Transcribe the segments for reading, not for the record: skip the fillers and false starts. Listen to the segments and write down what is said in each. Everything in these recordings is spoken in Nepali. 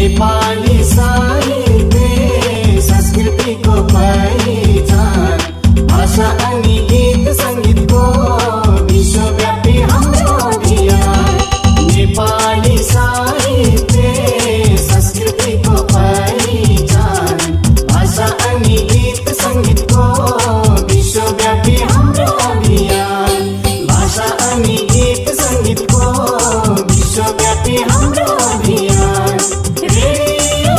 नेपाली साहित्य संस्कृतिको पहिचान भाषा अनि गीत संगीतको विश्वव्यापी हाम्रो अभियान नेपाली साहित्य संस्कृतिको पहिचान भाषा अनि गीत संगीतको विश्वव्यापी हाम्रो अभियान भाषा अनि गीत संगीतको विश्वव्यापी हाम्रो अभियान radio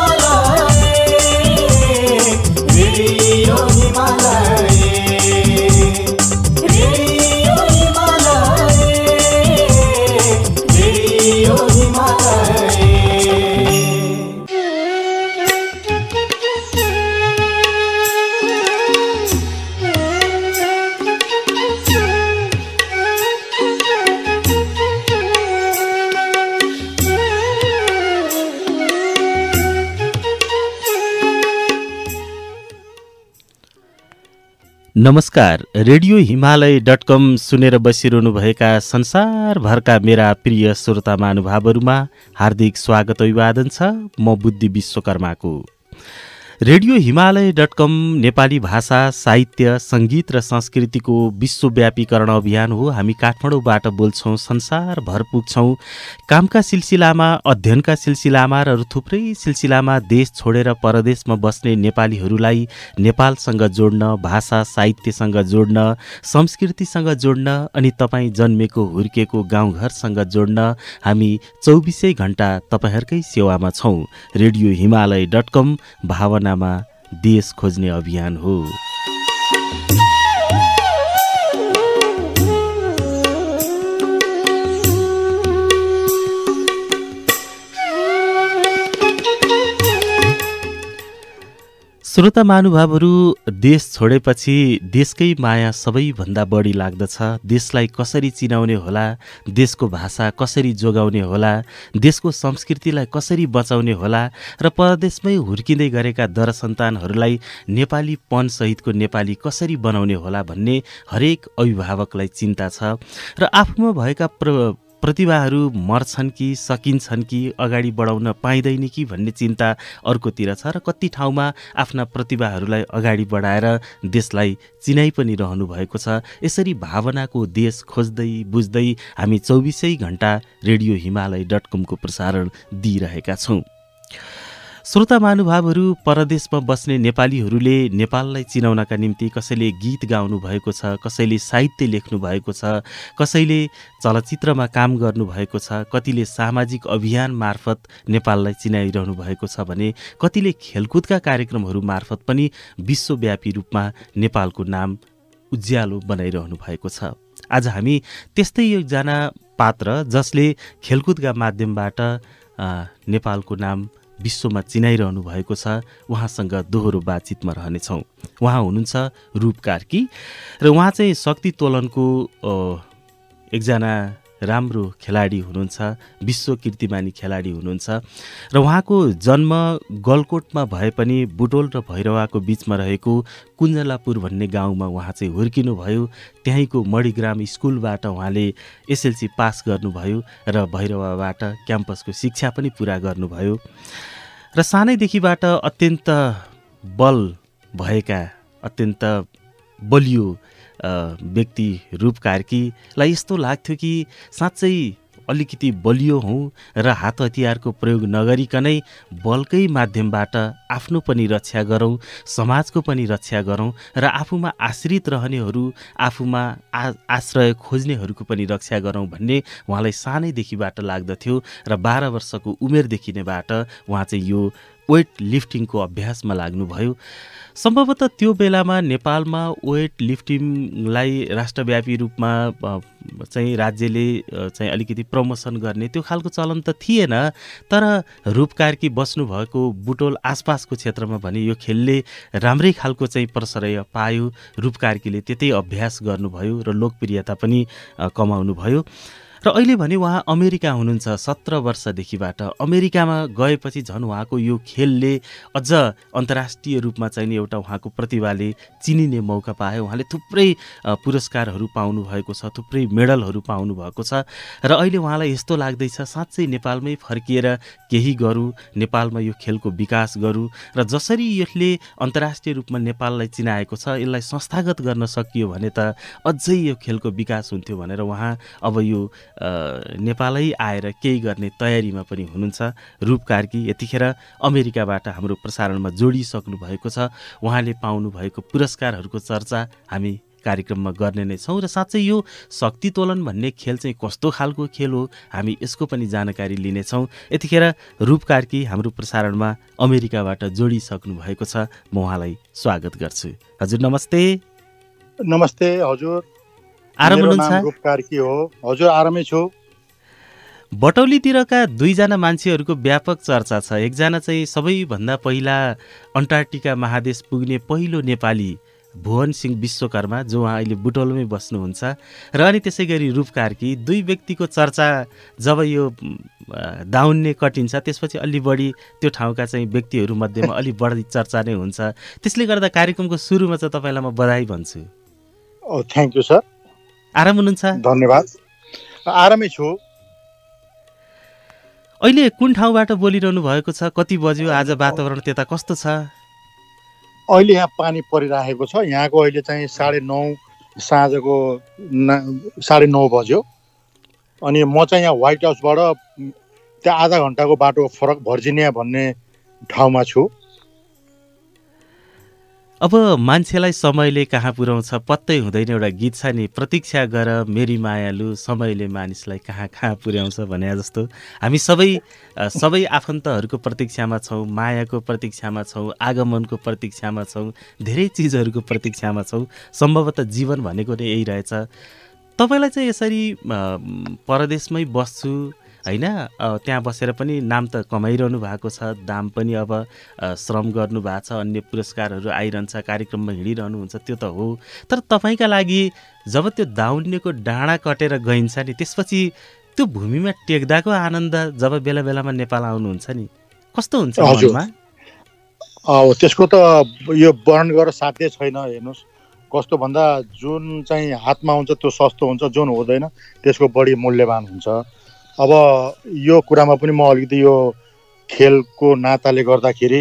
Himalaya radio Himalaya radio Himalaya नमस्कार। रेडियो हिमालय.com सुनेर बसिरहनुभएका संसारभरका मेरा प्रिय श्रोता महानुभावहरूमा हार्दिक स्वागत अभिवादन छ। म बुद्धि विश्वकर्माको। रेडियो हिमालय.com नेपाली भाषा साहित्य सङ्गीत र संस्कृतिको विश्वव्यापीकरण अभियान हो। हामी काठमाडौँबाट बोल्छौँ, संसारभर पुग्छौँ। कामका सिलसिलामा, अध्ययनका सिलसिलामा र थुप्रै सिलसिलामा देश छोडेर परदेशमा बस्ने नेपालीहरूलाई नेपालसँग जोड्न, भाषा साहित्यसँग जोड्न, संस्कृतिसँग जोड्न अनि तपाईँ जन्मेको हुर्केको गाउँघरसँग जोड्न हामी 24 घण्टा तपाईँहरूकै सेवामा छौँ। रेडियो हिमालय.com भावनामा देश खोज्ने अभियान हो। श्रोता महानुभावहरू, देश छोडेपछि देशकै माया सबैभन्दा बढी लाग्दछ। देशलाई कसरी चिनाउने होला, देशको भाषा कसरी जोगाउने होला, देशको संस्कृतिलाई कसरी बचाउने होला र परदेशमै हुर्किँदै गरेका दर सन्तानहरूलाई नेपालीपन सहितको नेपाली कसरी बनाउने होला भन्ने हरेक अभिभावकलाई चिन्ता छ। र आफूमा भएका प्रतिभाहरू मर्छन् कि सकिन्छन् कि अगाडि बढाउन पाइँदैन कि भन्ने चिन्ता अर्कोतिर छ। र कति ठाउँमा आफ्ना प्रतिभाहरूलाई अगाडि बढाएर देशलाई चिनाइ पनि रहनु भएको छ। यसरी भावनाको देश खोज्दै बुझ्दै हामी 24 घण्टा रेडियो हिमालय.com को प्रसारण दिइरहेका छौँ। श्रोता महानुभावहरू, परदेशमा बस्ने नेपालीहरूले नेपाललाई चिनाउनका निम्ति कसैले गीत गाउनु भएको छ, कसैले साहित्य लेख्नु भएको छ, कसैले चलचित्रमा काम गर्नुभएको छ, कतिले सामाजिक अभियान मार्फत नेपाललाई चिनाइरहनु भएको छ भने कतिले खेलकुदका कार्यक्रमहरू मार्फत पनि विश्वव्यापी रूपमा नेपालको नाम उज्यालो बनाइरहनु भएको छ। आज हामी त्यस्तै एकजना पात्र जसले खेलकुदका माध्यमबाट नेपालको नाम विश्वमा चिनाइरहनु भएको छ, उहाँसँग दोहोरो बातचितमा रहनेछौँ। उहाँ हुनुहुन्छ रूप कार्की र उहाँ चाहिँ शक्ति तोलनको एकजना राम्रो खेलाडी हुनुहुन्छ, विश्व कीर्तिमानी खेलाडी हुनुहुन्छ। र उहाँको जन्म गलकोटमा भए पनि बुटोल र भैरवाको बिचमा रहेको कुञ्जलापुर भन्ने गाउँमा उहाँ चाहिँ हुर्किनुभयो। त्यहीँको मणिग्राम स्कुलबाट उहाँले एसएलसी पास गर्नुभयो र भैरवाबाट क्याम्पसको शिक्षा पनि पुरा गर्नुभयो। र सानैदेखिबाट अत्यन्त बल भएका, अत्यन्त बलियो व्यक्ति रूप कार्कीलाई यस्तो लाग्थ्यो कि साँच्चै अलिकति बलियो हौँ र हात हतियारको प्रयोग नगरिकनै बलकै माध्यमबाट आफ्नो पनि रक्षा गरौँ, समाजको पनि रक्षा गरौँ र आफूमा आश्रित रहनेहरू, आफूमा आश्रय खोज्नेहरूको पनि रक्षा गरौँ भन्ने उहाँलाई सानैदेखिबाट लाग्दथ्यो। र 12 वर्षको उमेरदेखि नैबाट उहाँ चाहिँ यो वेट लिफ्टिङको अभ्यासमा लाग्नुभयो। सम्भवतः त्यो बेलामा नेपालमा वेट लिफ्टिङलाई राष्ट्रव्यापी रूपमा चाहिँ राज्यले चाहिँ अलिकति प्रमोसन गर्ने त्यो खालको चलन त थिएन। तर रूप कार्की बस्नुभएको बुटोल आसपासको क्षेत्रमा भने यो खेलले राम्रै खालको चाहिँ प्रश्रय पायो। रूप कार्कीले त्यतै अभ्यास गर्नुभयो र लोकप्रियता पनि कमाउनुभयो। र अहिले भने उहाँ अमेरिका हुनुहुन्छ 17 वर्षदेखिबाट। अमेरिकामा गएपछि झन् उहाँको यो खेलले अझ अन्तर्राष्ट्रिय रूपमा चाहिँ नि एउटा उहाँको प्रतिभाले चिनिने मौका पायो। उहाँले थुप्रै पुरस्कारहरू पाउनु भएको छ, थुप्रै मेडलहरू पाउनु भएको छ र अहिले उहाँलाई यस्तो लाग्दैछ साँच्चै नेपालमै फर्किएर केही गरौँ, नेपालमा यो खेलको विकास गरौँ र जसरी यसले अन्तर्राष्ट्रिय रूपमा नेपाललाई चिनाएको छ यसलाई संस्थागत गर्न सकियो भने त अझै यो खेलको विकास हुन्थ्यो भनेर उहाँ अब यो नेपालै आएर केही गर्ने तयारीमा पनि हुनुहुन्छ। रूप कार्की यतिखेर अमेरिकाबाट हाम्रो प्रसारणमा जोडिसक्नु भएको छ। उहाँले पाउनु भएको पुरस्कारहरूको चर्चा हामी कार्यक्रममा गर्ने नै छौँ र साँच्चै यो शक्ति तोलन भन्ने खेल चाहिँ कस्तो खालको खेल हो हामी यसको पनि जानकारी लिनेछौँ। यतिखेर रूप कार्की हाम्रो प्रसारणमा अमेरिकाबाट जोडिसक्नु भएको छ। म उहाँलाई स्वागत गर्छु। हजुर नमस्ते। नमस्ते हजुर, आराम मेरो हुनुहुन्छ? नाम रूप कार्की हो हजुर, आरामै छु। बटौलीतिरका दुईजना मान्छेहरूको व्यापक चर्चा छ। एकजना चाहिँ सबैभन्दा पहिला अन्टार्कटिका महादेश पुग्ने पहिलो नेपाली भुवन सिंह विश्वकर्मा, जो उहाँ अहिले बुटौलमै बस्नुहुन्छ, र अनि त्यसै गरी रूप कार्की। दुई व्यक्तिको चर्चा जब यो दाउन्ने कटिन्छ त्यसपछि अलि बढी त्यो ठाउँका चाहिँ व्यक्तिहरू मध्येमा अलि बढी चर्चा नै हुन्छ। त्यसले गर्दा कार्यक्रमको सुरुमा चाहिँ तपाईँलाई म बधाई भन्छु। Thank you sir. आराम हुनुहुन्छ? धन्यवाद, आरामै छु। अहिले कुन ठाउँबाट बोलिरहनु भएको छ? कति बज्यो? आज वातावरण त्यता कस्तो छ? अहिले यहाँ पानी परिरहेको छ। यहाँको अहिले चाहिँ 9:30 साँझको 9:30 बज्यो। अनि म चाहिँ यहाँ व्हाइट हाउसबाट त्यहाँ आधा घन्टाको बाटो फरक भर्जिनिया भन्ने ठाउँमा छु। अब मान्छेलाई समयले कहाँ पुर्याउँछ पत्तै हुँदैन। एउटा गीत छ नि, प्रतीक्षा गर मेरी मायालु, समयले मानिसलाई कहाँ कहाँ पुर्याउँछ भने जस्तो हामी सबै आफन्तहरूको प्रतीक्षामा छौँ, मायाको प्रतीक्षामा छौँ, आगमनको प्रतीक्षामा छौँ, धेरै चिजहरूको प्रतीक्षामा छौँ। सम्भवतः जीवन भनेको नै यही रहेछ। तपाईँलाई चाहिँ यसरी परदेशमै बस्छु होइन, त्यहाँ बसेर पनि नाम त कमाइरहनु भएको छ, दाम पनि अब श्रम गर्नु भएको छ, अन्य पुरस्कारहरू आइरहन्छ, कार्यक्रममा हिँडिरहनुहुन्छ, त्यो त हो। तर तपाईँका लागि जब त्यो दाउन्नेको डाँडा कटेर गइन्छ नि, त्यसपछि त्यो भूमिमा टेक्दाको आनन्द जब बेला बेलामा नेपाल आउनुहुन्छ नि, कस्तो हुन्छ मनमा? त्यसको त यो वर्णन गरेर साध्य छैन। हेर्नुहोस् कस्तो भन्दा जुन चाहिँ हातमा हुन्छ त्यो सस्तो हुन्छ, जुन हुँदैन त्यसको बढी मूल्यवान हुन्छ। अब यो कुरामा पनि म अलिकति यो खेलको नाताले गर्दाखेरि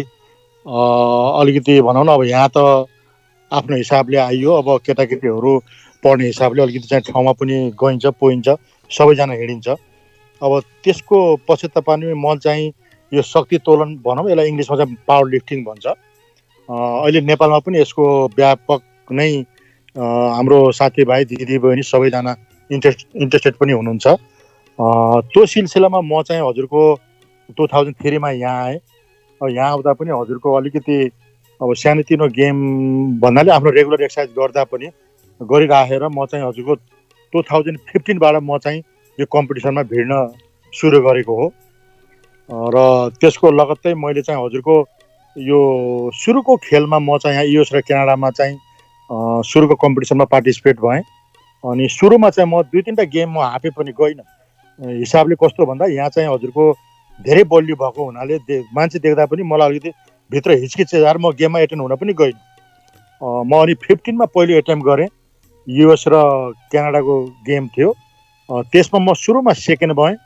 अलिकति भनौँ न, अब यहाँ त आफ्नो हिसाबले आइयो। अब केटाकेटीहरू पढ्ने हिसाबले अलिकति चाहिँ ठाउँमा पनि गइन्छ, पोइन्छ, सबैजना हिँडिन्छ। अब त्यसको पश्चातापमा म चाहिँ यो शक्ति तोलन भनौँ, यसलाई इङ्ग्लिसमा चाहिँ पावर लिफ्टिङ भन्छ। अहिले नेपालमा पनि यसको व्यापक नै हाम्रो साथीभाइ दिदीबहिनी सबैजना इन्ट्रेस्टेड पनि हुनुहुन्छ। त्यो सिलसिलामा म चाहिँ हजुरको 2003 मा यहाँ आएँ। यहाँ आउँदा पनि हजुरको अलिकति अब सानोतिनो गेम भन्नाले आफ्नो रेगुलर एक्सर्साइज गर्दा पनि गरिराखेर म चाहिँ हजुरको 2015बाट म चाहिँ यो कम्पिटिसनमा भिड्न सुरु गरेको हो। र त्यसको लगत्तै मैले चाहिँ हजुरको यो सुरुको खेलमा म चाहिँ यहाँ युएस र क्यानाडामा चाहिँ सुरुको कम्पिटिसनमा पार्टिसिपेट भएँ। अनि सुरुमा चाहिँ म 2-3टा गेम म हाफे पनि गइनँ। हिसाबले कस्तो भन्दा यहाँ चाहिँ हजुरको धेरै बलियो भएको हुनाले मान्छे देख्दा पनि मलाई अलिकति भित्र हिचकिचाएर म गेममा एटेन्ड हुन पनि गइनँ। म अनि 15 मा पहिलो एटेम्प गरेँ। युएस र क्यानाडाको गेम थियो। त्यसमा म सुरुमा सेकेन्ड भएँ।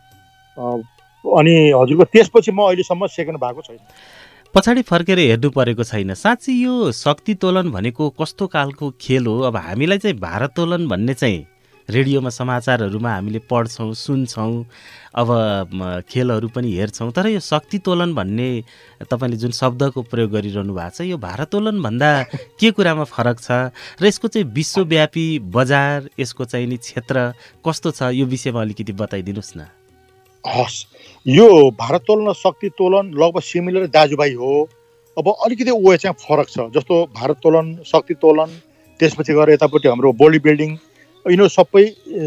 अनि हजुरको त्यसपछि म अहिलेसम्म सेकेन्ड भएको छैन। पछाडि फर्केर हेर्नु परेको छैन। साँच्चै यो शक्ति तोलन भनेको कस्तो खालको खेल हो? अब हामीलाई चाहिँ भारोत्तोलन भन्ने चाहिँ रेडियोमा समाचारहरूमा हामीले पढ्छौँ, सुन्छौँ, अब खेलहरू पनि हेर्छौँ। तर यो शक्ति तोलन भन्ने तपाईँले जुन शब्दको प्रयोग गरिरहनु भएको छ, यो भारोत्तोलन भन्दा के कुरामा फरक छ र यसको चाहिँ विश्वव्यापी बजार, यसको चाहिँ नि क्षेत्र कस्तो छ, यो विषयमा अलिकति बताइदिनुहोस् न। हस्, यो भारोत्तोलन र शक्ति तोलन लगभग सिमिलर दाजुभाइ हो। अब अलिकति वे चाहिँ फरक छ। जस्तो भारोत्तोलन, शक्ति तोलन, त्यसपछि गएर यतापट्टि हाम्रो बडी बिल्डिङ, यिनीहरू सबै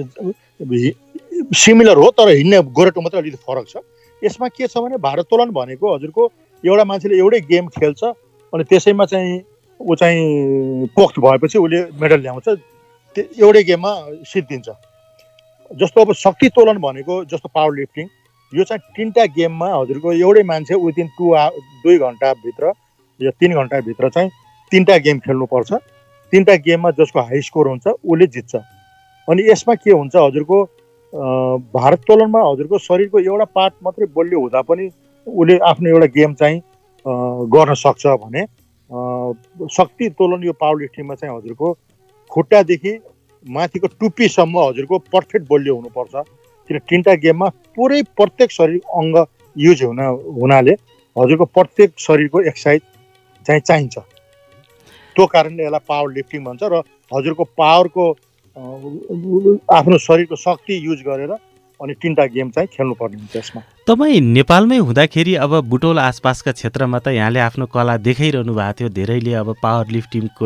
सिमिलर हो, तर हिँड्ने गोरेटो मात्रै अलिकति फरक छ। यसमा के छ भने भारोत्तोलन भनेको हजुरको एउटा मान्छेले एउटै गेम खेल्छ अनि त्यसैमा चाहिँ ऊ चाहिँ पोख्त भएपछि उसले मेडल ल्याउँछ, एउटै गेममा सिद्धिन्छ। जस्तो अब शक्ति तोलन भनेको जस्तो पावर लिफ्टिङ यो चाहिँ 3टा गेममा हजुरको एउटै मान्छे विदिन 2 घन्टाभित्र या 3 घन्टाभित्र चाहिँ 3टा गेम खेल्नुपर्छ। 3टा गेममा जसको हाई स्कोर हुन्छ उसले जित्छ। अनि यसमा के हुन्छ हजुरको भारोत्तोलनमा हजुरको शरीरको एउटा पार्ट मात्रै बलियो हुँदा पनि उसले आफ्नो एउटा गेम चाहिँ गर्न सक्छ भने शक्ति तोलन यो पावर लिफ्टिङमा चाहिँ हजुरको खुट्टादेखि माथिको टुप्पीसम्म हजुरको पर्फेक्ट बलियो हुनुपर्छ। किन 3टा गेममा पुरै प्रत्येक शरीर अङ्ग युज हुनाले हजुरको प्रत्येक शरीरको एक्सर्साइज चाहिँ चाहिन्छ। त्यो कारणले यसलाई पावर लिफ्टिङ भन्छ र हजुरको पावरको आफ्नो शरीरको शक्ति युज गरेर अनि 3टा गेम चाहिँ खेल्नुपर्ने हुन्छ। यसमा तपाईँ नेपालमै हुँदाखेरि अब बुटोल आसपासका क्षेत्रमा त यहाँले आफ्नो कला देखाइरहनु भएको थियो। धेरैले अब पावर लिफ्टिङको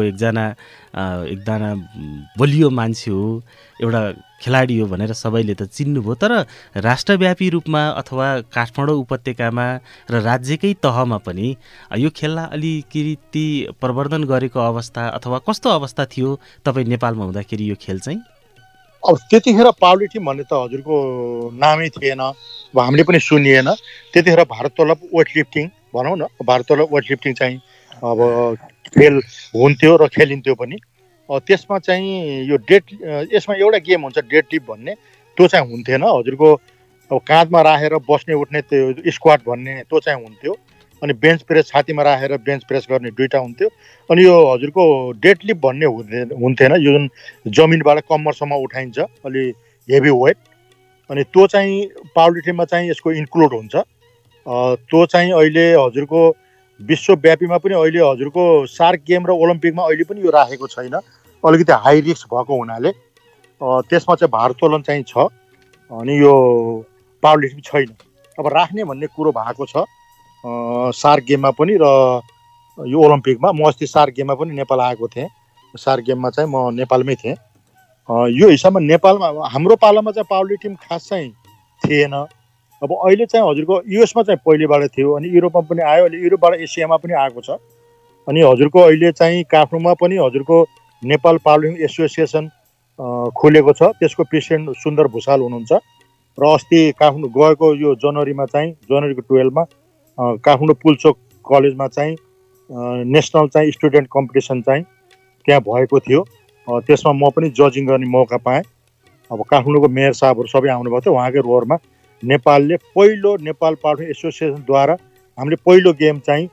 एकजना बलियो मान्छे हो, एउटा खेलाडी हो भनेर सबैले त चिन्नुभयो। तर राष्ट्रव्यापी रूपमा अथवा काठमाडौँ उपत्यकामा र राज्यकै तहमा पनि यो खेललाई अलिकति प्रवर्धन गरेको अवस्था अथवा कस्तो अवस्था थियो तपाईँ नेपालमा हुँदाखेरि यो खेल चाहिँ? अब त्यतिखेर पावर लिफ्टिङ भन्ने त हजुरको नामै थिएन, अब हामीले पनि सुनिएन। त्यतिखेर भारोत्तोलन वेट लिफ्टिङ भनौँ न, भारोत्तोलन वेट लिफ्टिङ चाहिँ अब खेल हुन्थ्यो र खेलिन्थ्यो पनि। त्यसमा चाहिँ यो यसमा एउटा गेम हुन्छ डेड लिफ्ट भन्ने, त्यो चाहिँ हुन्थेन। हजुरको अब काँधमा राखेर बस्ने उठ्ने त्यो स्क्वाट भन्ने त्यो चाहिँ हुन्थ्यो। अनि बेन्च प्रेस छातीमा राखेर बेन्च प्रेस गर्ने 2टा हुन्थ्यो। अनि यो हजुरको डेड लिफ्ट भन्ने हुन्थेन, यो जुन जमिनबाट कम्मरसम्म उठाइन्छ अलि हेभी वेट। अनि त्यो चाहिँ पावर लिफ्टिङमा चाहिँ यसको इन्क्लुड हुन्छ। त्यो चाहिँ अहिले हजुरको विश्वव्यापीमा पनि अहिले हजुरको सार्क गेम र ओलम्पिकमा अहिले पनि यो राखेको छैन, अलिकति हाई रिस्क भएको हुनाले। त्यसमा चाहिँ भारोत्तोलन चाहिँ छ अनि यो पावर लिफ्टिङ छैन। अब राख्ने भन्ने कुरो भएको छ सार्क गेममा पनि र यो ओलम्पिकमा। म अस्ति सार्क गेममा पनि नेपाल आएको थिएँ। सार्क गेममा चाहिँ म नेपालमै थिएँ। यो हिसाबमा नेपालमा हाम्रो पालामा चाहिँ पावर लिफ्टिङ खास चाहिँ थिएन। अब अहिले चाहिँ हजुरको युएसमा चाहिँ पहिलेबाट थियो, अनि युरोपमा पनि आयो, अहिले युरोपबाट एसियामा पनि आएको छ। अनि हजुरको अहिले चाहिँ काठमाडौँमा पनि हजुरको नेपाल पावर लिफ्टिङ एसोसिएसन खोलेको छ। त्यसको प्रेसिडेन्ट सुन्दर भुषाल हुनुहुन्छ। र अस्ति काठमाडौँ गएको यो जनवरीको 12मा काठमाडौँ पुलचोक कलेजमा चाहिँ नेसनल चाहिँ स्टुडेन्ट कम्पिटिसन चाहिँ त्यहाँ भएको थियो। त्यसमा म पनि जजिङ गर्ने मौका पाएँ। अब काठमाडौँको मेयर साहबहरू सबै आउनुभएको थियो। उहाँकै रोडमा नेपालले पहिलो नेपाल पावर लिफ्टिङ एसोसिएसनद्वारा हामीले पहिलो गेम चाहिँ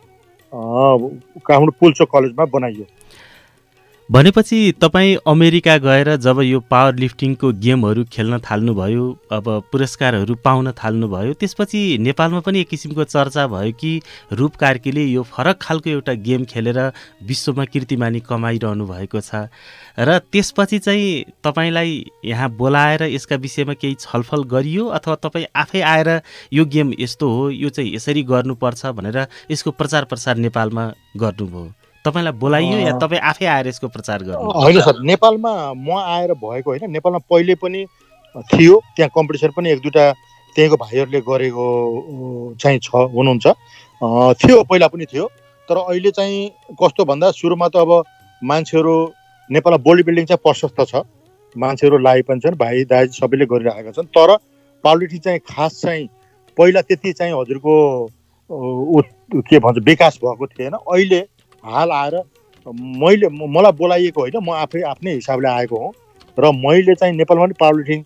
काठमाडौँ पुलचोक कलेजमा बनाइयो। भनेपछि तपाईँ अमेरिका गएर जब यो पावर लिफ्टिङको गेमहरू खेल्न थाल्नुभयो, अब पुरस्कारहरू पाउन थाल्नुभयो, त्यसपछि नेपालमा पनि एक किसिमको चर्चा भयो कि रूप कार्कीले यो फरक खालको एउटा गेम खेलेर विश्वमा कीर्तिमानी कमाइरहनु भएको छ। र त्यसपछि चाहिँ तपाईँलाई यहाँ बोलाएर यसका विषयमा केही छलफल गरियो अथवा तपाईँ आफै आएर यो गेम यस्तो हो, यो चाहिँ यसरी गर्नुपर्छ भनेर यसको प्रचार प्रसार नेपालमा गर्नुभयो? तपाईँलाई बोलाइयो या तपाईँ आफै आएर यसको प्रचार गर्नु? होइन सर, नेपालमा म आएर भएको होइन। नेपालमा पहिले पनि थियो, त्यहाँ कम्पिटिसन पनि 1-2टा त्यहीँको भाइहरूले गरेको चाहिँ हुनुहुन्छ, थियो, पहिला पनि थियो। तर अहिले चाहिँ कस्तो भन्दा सुरुमा त अब मान्छेहरू नेपालमा बडी बिल्डिङ चाहिँ प्रशस्त छ, मान्छेहरू लागि पनि छन्, भाइ दाइ सबैले गरिरहेका छन्। तर पावर लिफ्टिङ चाहिँ खास चाहिँ पहिला त्यति चाहिँ हजुरको के भन्छ विकास भएको थिएन। अहिले हाल आएर मलाई बोलाइएको होइन, म आफ्नै हिसाबले आएको हुँ। र मैले चाहिँ नेपालमा पनि पावर लिफ्टिङ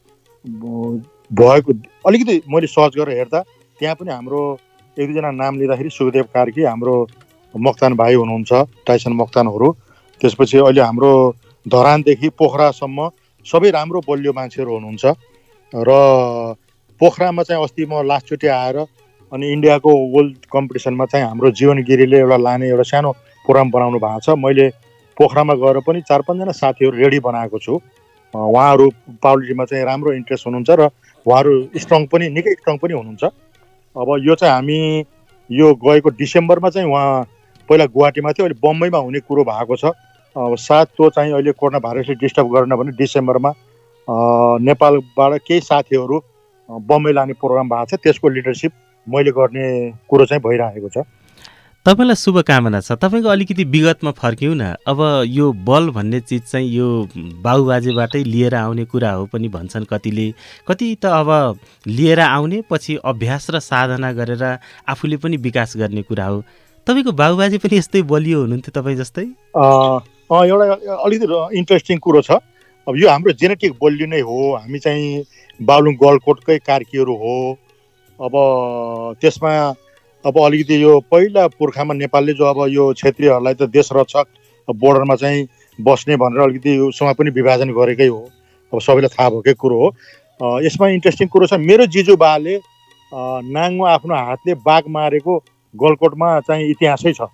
भएको अलिकति मैले सर्च गरेर हेर्दा त्यहाँ पनि हाम्रो 1-2जना नाम लिँदाखेरि सुखदेव कार्की, हाम्रो मोक्तान भाइ हुनुहुन्छ, टाइसन मोक्तानहरू। त्यसपछि अहिले हाम्रो धरानदेखि पोखरासम्म सबै राम्रो बलियो मान्छेहरू हुनुहुन्छ। र पोखरामा चाहिँ अस्ति म लास्टचोटि आएर अनि इन्डियाको वर्ल्ड कम्पिटिसनमा चाहिँ हाम्रो जीवन गिरीले एउटा लाने एउटा सानो प्रोग्राम बनाउनु भएको छ। मैले पोखरामा गएर पनि 4-5जना साथीहरू रेडी बनाएको छु। उहाँहरू पावर लिफ्टिङमा चाहिँ राम्रो इन्ट्रेस्ट हुनुहुन्छ र उहाँहरू निकै स्ट्रङ पनि हुनुहुन्छ। अब यो चाहिँ हामी यो गएको डिसेम्बरमा चाहिँ उहाँ पहिला गुवाहाटीमा थियो, अहिले बम्बईमा हुने कुरो भएको छ। सायद त्यो चाहिँ अहिले कोरोना भाइरसले डिस्टर्ब गरेन भने डिसेम्बरमा नेपालबाट केही साथीहरू बम्बई लाने प्रोग्राम भएको छ। त्यसको लिडरसिप मैले गर्ने कुरो चाहिँ भइरहेको छ। तपाईँलाई शुभकामना छ। तपाईँको अलिकति विगतमा फर्क्यौँ न। अब यो बल भन्ने चिज चाहिँ यो बाबुबाजेबाटै लिएर आउने कुरा हो पनि भन्छन् कतिले, कति त अब लिएर आउने पछि अभ्यास र साधना गरेर आफूले पनि विकास गर्ने कुरा हो। तपाईँको बाबुबाजे पनि यस्तै बलियो हुनुहुन्थ्यो तपाईँ जस्तै? एउटा अलिकति इन्ट्रेस्टिङ कुरो छ। अब यो हाम्रो जेनेटिक बलियो नै हो। हामी चाहिँ बागलुङ गलकोटकै कार्कीहरू हो। अब त्यसमा अब अलिकति यो पहिला पुर्खामा नेपालले जो अब यो क्षेत्रीहरूलाई त देश रक्षक बोर्डरमा चाहिँ बस्ने भनेर अलिकति उसँग पनि विभाजन गरेकै हो। अब सबैलाई थाहा भएकै कुरो हो। यसमा इन्ट्रेस्टिङ कुरो छ, मेरो जिजुबाले नाङमा आफ्नो हातले बाघ मारेको गलकोटमा चाहिँ इतिहासै छ।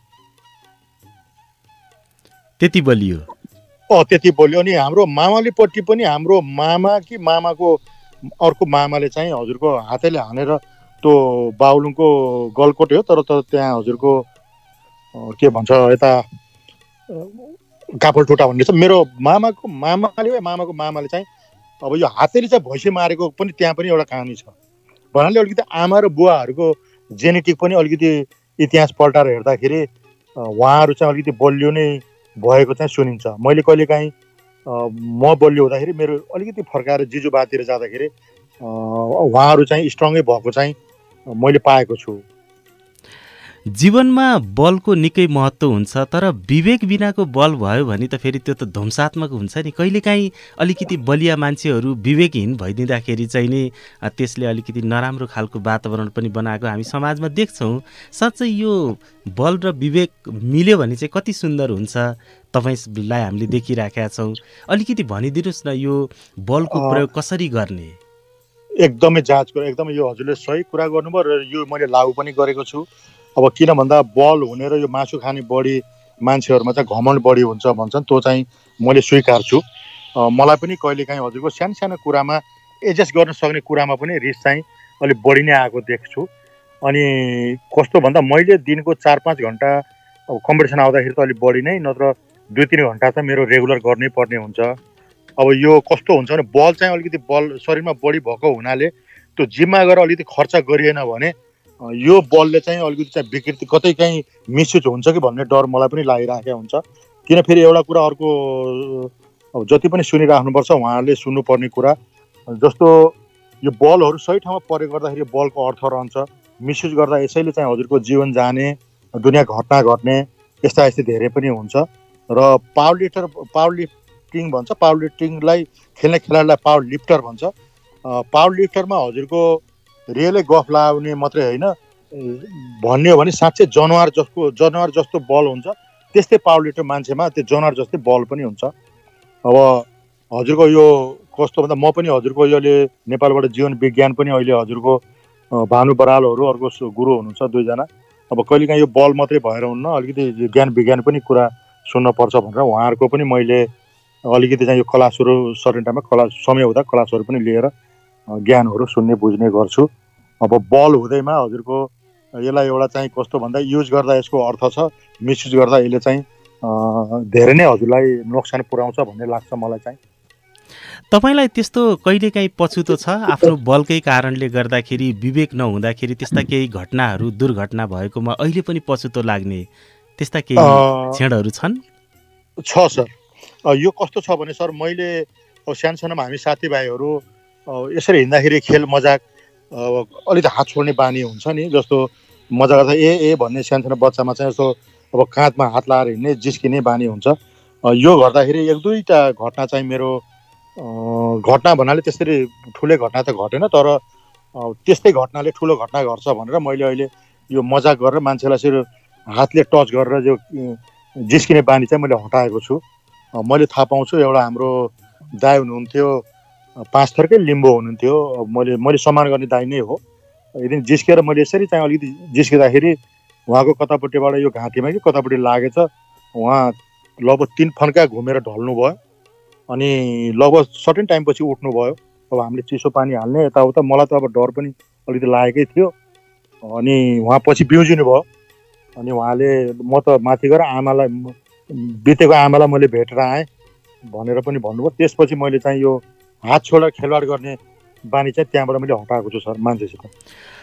त्यति बलियो? त्यति बलियो। अनि हाम्रो मामालीपट्टि पनि हाम्रो मामा कि मामाको अर्को मामाले चाहिँ हजुरको हातैले हानेर त्यो बागलुङको गलकोट हो, तर त्यहाँ हजुरको के भन्छ यता कापलटोटा भन्ने छ। मेरो मामाको मामाले चाहिँ अब यो हातैले चाहिँ भैँसी मारेको पनि त्यहाँ पनि एउटा कहानी छ। भन्नाले अलिकति आमा र बुवाहरूको जेनेटिक पनि अलिकति इतिहास पल्टाएर हेर्दाखेरि उहाँहरू चाहिँ अलिकति बलियो नै भएको चाहिँ सुनिन्छ। मैले कहिलेकाहीँ म बलियो हुँदाखेरि मेरो अलिकति फर्काएर जिजुबातिर जाँदाखेरि उहाँहरू चाहिँ स्ट्रङै भएको चाहिँ मैले पाएको छु। जीवनमा बलको निकै महत्त्व हुन्छ, तर विवेक बिनाको बल भयो भने त फेरि त्यो त ध्वंसात्मक हुन्छ नि। कहिलेकाहीँ अलिकति बलिया मान्छेहरू विवेकहीन भइदिँदाखेरि चाहिँ नि त्यसले अलिकति नराम्रो खालको वातावरण पनि बनाएको हामी समाजमा देख्छौँ। साँच्चै यो बल र विवेक मिल्यो भने चाहिँ कति सुन्दर हुन्छ, तपाईँलाई हामीले देखिराखेका छौँ। अलिकति भनिदिनुहोस् न यो बलको प्रयोग कसरी गर्ने? एकदमै जाँच गरेँ। एकदमै यो हजुरले सही कुरा गर्नुभयो र यो मैले लागू पनि गरेको छु। अब किन भन्दा बल हुने र यो मासु खाने बढी मान्छेहरूमा चाहिँ घमण्ड बढी हुन्छ भन्छन्, त्यो चाहिँ मैले स्वीकार्छु। मलाई पनि कहिलेकाहीँ हजुरको सानो सानो कुरामा एडजस्ट गर्न सक्ने कुरामा पनि रिस चाहिँ अलिक बढी नै आएको देख्छु। अनि कस्तो भन्दा मैले दिनको 4-5 घन्टा अब कम्पिटिसन आउँदाखेरि त अलिक बढी नै, नत्र 2-3 घन्टा चाहिँ मेरो रेगुलर गर्नै पर्ने हुन्छ। अब यो कस्तो हुन्छ भने बल चाहिँ अलिकति बल शरीरमा बढी भएको हुनाले त्यो जिममा गएर अलिकति खर्च गरिएन भने यो बलले चाहिँ अलिकति चाहिँ विकृति कतै काहीँ मिसयुज हुन्छ कि भन्ने डर मलाई पनि लागिरहेको हुन्छ। किन फेरि एउटा कुरा अर्को अब जति पनि सुनिराख्नुपर्छ उहाँहरूले सुन्नुपर्ने कुरा, जस्तो यो बलहरू सही ठाउँमा प्रयोग गर्दाखेरि बलको अर्थ रहन्छ, मिसयुज गर्दा यसैले चाहिँ हजुरको जीवन जाने, दुनियाँ घटना घट्ने यस्ता धेरै पनि हुन्छ। र पावर लिफ्टिङ भन्छ, पावर लिफ्टिङलाई खेल्ने खेलाडीलाई पावर लिफ्टर भन्छ। पावर लिफ्टरमा हजुरको रियलै गफ लगाउने मात्रै होइन, भन्ने हो भने साँच्चै जनावर जस्तो बल हुन्छ, त्यस्तै पावर लिफ्टर मान्छेमा त्यो जनावर जस्तै बल पनि हुन्छ। अब हजुरको यो कस्तो भन्दा म पनि हजुरको योले नेपालबाट जीवन विज्ञान पनि अहिले हजुरको भानु बरालहरू अर्को गुरु हुनुहुन्छ 2जना। अब कहिलेकाहीँ यो बल मात्रै भएर हुन्न, अलिकति ज्ञान विज्ञान पनि कुरा सुन्नुपर्छ भनेर उहाँहरूको पनि मैले अलिकति चाहिँ यो क्लासहरू सर्टेन टाइममा समय हुँदा क्लासहरू पनि लिएर ज्ञानहरू सुन्ने बुझ्ने गर्छु। अब बल हुँदैमा हजुरको यसलाई एउटा चाहिँ कस्तो भन्दा युज गर्दा यसको अर्थ छ, मिसयुज गर्दा यसले चाहिँ धेरै नै हजुरलाई नोक्सान पुर्याउँछ भन्ने लाग्छ मलाई चाहिँ। तपाईँलाई त्यस्तो कहिलेकाहीँ पछुतो छ आफ्नो बलकै कारणले गर्दाखेरि विवेक नहुँदाखेरि त्यस्ता केही घटनाहरू दुर्घटना भएकोमा अहिले पनि पछुतो लाग्ने त्यस्ता केही क्षणहरू छन्? छ सर। यो कस्तो छ भने सर, मैले सानसानोमा हामी साथीभाइहरू यसरी हिँड्दाखेरि खेल मजाक अलिकति हात छोड्ने बानी हुन्छ नि, जस्तो मजा गर्दा ए भन्ने सानसानो बच्चामा चाहिँ जस्तो अब काँधमा हात लगाएर हिँड्ने जिस्किने बानी हुन्छ। यो गर्दाखेरि 1-2टा घटना चाहिँ मेरो घटना भन्नाले त्यसरी ठुलै घटना त घटेन, तर त्यस्तै घटनाले ठुलो घटना घट्छ भनेर मैले अहिले यो मजाक गरेर मान्छेलाई यसरी हातले टच गरेर जो जिस्किने बानी चाहिँ मैले हटाएको छु। मैले थाहा पाउँछु एउटा हाम्रो दाइ हुनुहुन्थ्यो, 5 थरकै लिम्बू हुनुहुन्थ्यो, मैले सम्मान गर्ने दाइ नै हो। यदि जिस्केर मैले यसरी चाहिँ अलिकति जिस्किँदाखेरि उहाँको कतापट्टिबाट यो घाँटीमा कि कतापट्टि लागेछ, उहाँ लगभग 3 फन्का घुमेर ढल्नु भयो। अनि लगभग सर्टेन टाइमपछि उठ्नुभयो। अब हामीले चिसो पानी हाल्ने यताउता, मलाई त अब डर पनि अलिकति लागेकै थियो। अनि उहाँ पछि बिउजिनु भयो। अनि उहाँले म त माथि गएर आमालाई बितेको आमालाई मैले भेटेर आएँ भनेर पनि भन्नुभयो। त्यसपछि मैले चाहिँ यो हात छोडेर खेलवाड गर्ने बानी चाहिँ त्यहाँबाट मैले हटाएको छु सर मान्छेसित।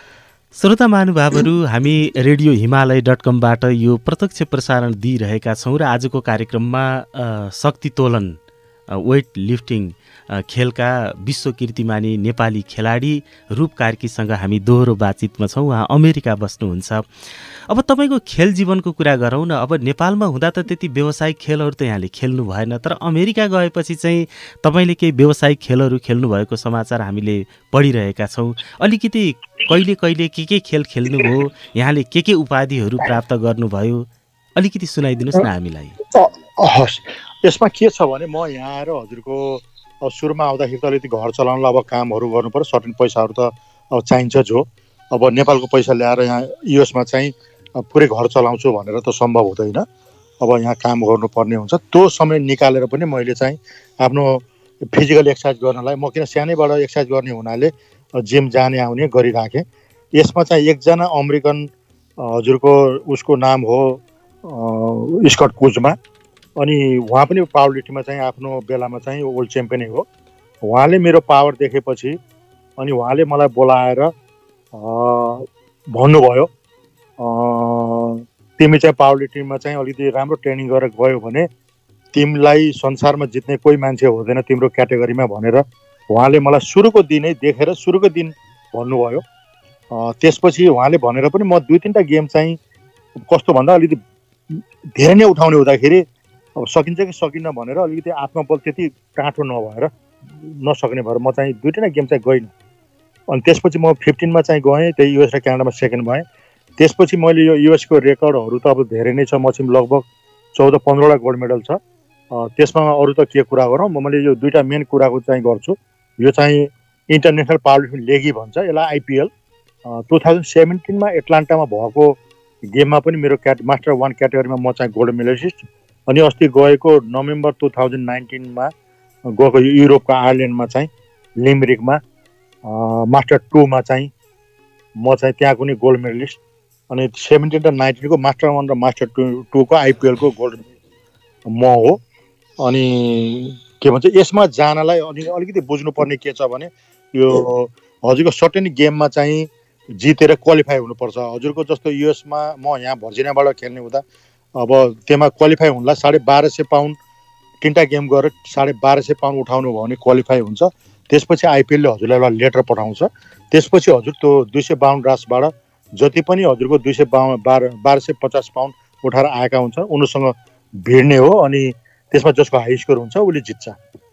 श्रोता महानुभावहरू, हामी रेडियो हिमालय.कमबाट यो प्रत्यक्ष प्रसारण दिइरहेका छौँ र आजको कार्यक्रममा शक्ति तोलन वेट लिफ्टिङ खेलका विश्व कीर्तिमानी नेपाली खेलाडी रूप कार्कीसँग हामी दोहोरो बातचितमा छौँ। उहाँ अमेरिका बस्नुहुन्छ। अब तपाईँको खेल जीवनको कुरा गरौँ न। अब नेपालमा हुँदा त त्यति व्यावसायिक खेलहरू त यहाँले खेल्नु भएन, तर अमेरिका गएपछि चाहिँ तपाईँले केही व्यावसायिक खेलहरू खेल्नुभएको समाचार हामीले पढिरहेका छौँ। अलिकति कहिले कहिले के खेल खेल्नुभयो, यहाँले के उपाधिहरू प्राप्त गर्नुभयो, अलिकति सुनाइदिनुहोस् न हामीलाई। हस्, यसमा के छ भने म यहाँ आएर हजुरको अब सुरुमा आउँदाखेरि त अलिकति घर चलाउनलाई अब कामहरू गर्नु पर्यो, सर्टेन पैसाहरू त अब चाहिन्छ। जो अब नेपालको पैसा ल्याएर यहाँ युएसमा चाहिँ पुरै घर चलाउँछु भनेर त सम्भव हुँदैन। अब यहाँ काम गर्नुपर्ने हुन्छ। त्यो समय निकालेर पनि मैले चाहिँ आफ्नो फिजिकल एक्सर्साइज गर्नलाई, म किन सानैबाट एक्सर्साइज गर्ने हुनाले जिम जाने आउने गरिराखेँ। यसमा चाहिँ एकजना अमेरिकन हजुरको उसको नाम हो स्कट कुजमा, अनि उहाँ पनि पावर लिफ्टिङमा चाहिँ आफ्नो बेलामा चाहिँ वर्ल्ड च्याम्पियनै हो। उहाँले मेरो पावर देखेपछि अनि उहाँले मलाई बोलाएर भन्नुभयो, तिमी चाहिँ पावर लिफ्टिङमा चाहिँ अलिकति राम्रो ट्रेनिङ गरेर गयो भने तिमीलाई संसारमा जित्ने कोही मान्छे हुँदैन तिम्रो क्याटेगोरीमा भनेर उहाँले मलाई सुरुको दिनै देखेर सुरुको दिन भन्नुभयो। त्यसपछि उहाँले भनेर पनि म 2-3टा गेम चाहिँ कस्तो भन्दा अलिकति धेरै नै उठाउने हुँदाखेरि अब सकिन्छ कि सकिन्न भनेर अलिकति आत्मबल त्यति टाँटो नभएर नसक्ने भएर म चाहिँ 2-3टा गेम चाहिँ गइनँ। अनि त्यसपछि म 15मा चाहिँ गएँ, त्यही युएस र क्यानाडामा सेकेन्ड भएँ। त्यसपछि मैले यो युएसको रेकर्डहरू त अब धेरै नै छ, मसिम लगभग 14-15वटा गोल्ड मेडल छ। त्यसमा अरू त के कुरा गरौँ, मैले यो 2टा मेन कुराको चाहिँ गर्छु। यो चाहिँ इन्टरनेसनल पावर लिफ्टिङ लेगी भन्छ यसलाई, आइपिएल 2017मा एटलान्टामा भएको गेममा पनि मेरो मास्टर 1 क्याटेगोरीमा म चाहिँ गोल्ड मेडलिस्ट। अनि अस्ति गएको नोभेम्बर 2019मा गएको युरोपको आयरल्यान्डमा चाहिँ लिमरिकमा मास्टर 2मा चाहिँ म चाहिँ त्यहाँको नि गोल्ड मेडलिस्ट। अनि 17 र 19को मास्टर 1 र मास्टर 2को आइपिएलको गोल्ड म हो। अनि के भन्छ यसमा जानलाई अलिकति बुझ्नुपर्ने के छ भने यो हजुरको सर्टेन गेममा चाहिँ जितेर क्वालिफाई हुनुपर्छ। हजुरको जस्तो युएसमा म यहाँ भर्जिनियाबाट खेल्ने हुँदा अब त्यसमा क्वालिफाई हुनलाई 1250 पाउन्ड 3टा गेम गरेर 1250 पाउन्ड उठाउनु भयो भने क्वालिफाई हुन्छ। त्यसपछि आइपिएलले हजुरलाई एउटा लेटर पठाउँछ। त्यसपछि हजुर त्यो 252 रासबाट जति पनि हजुरको 1250 पाउन्ड उठाएर आएका हुन्छ उनीसँग भिड्ने हो। अनि त्यसमा जसको हाई स्कोर हुन्छ उसले जित्छ।